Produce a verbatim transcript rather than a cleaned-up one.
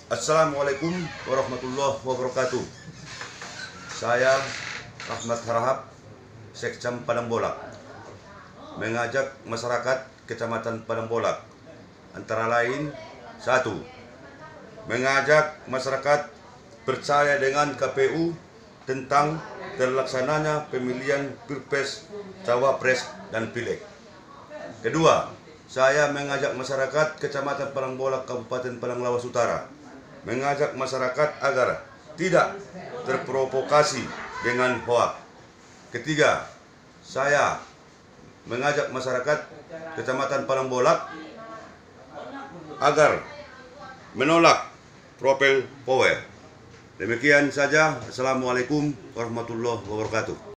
Assalamualaikum warahmatullahi wabarakatuh. Saya Rahmat Harahap, Sekcam Padang Bolak, mengajak masyarakat Kecamatan Padang Bolak antara lain: satu, mengajak masyarakat percaya dengan K P U tentang terlaksananya pemilihan Pilpres, Cawapres, dan Pileg. Kedua, saya mengajak masyarakat Kecamatan Padang Bolak, Kabupaten Padang Lawas Utara, mengajak masyarakat agar tidak terprovokasi dengan hoak. Ketiga, saya mengajak masyarakat Kecamatan Padang Bolak agar menolak Propel Power. Demikian saja. Assalamualaikum warahmatullahi wabarakatuh.